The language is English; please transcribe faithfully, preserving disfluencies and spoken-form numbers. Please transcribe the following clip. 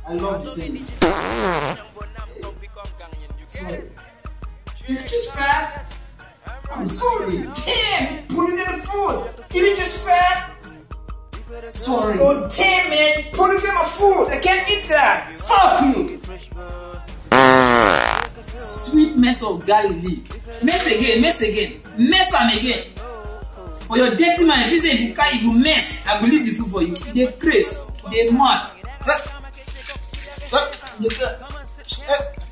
I love the same. Sorry. Disrespect. I'm sorry. Damn, put it in the food. Give me respect. Sorry. Oh damn man, put it in my food. I can't eat that. Fuck you. Sweet mess of Galilee. Mess again, mess again, mess am again. For your dirty mind, if you say if you can't, if you mess, I will leave the food for you. They crazy, they mad. Huh? Huh? They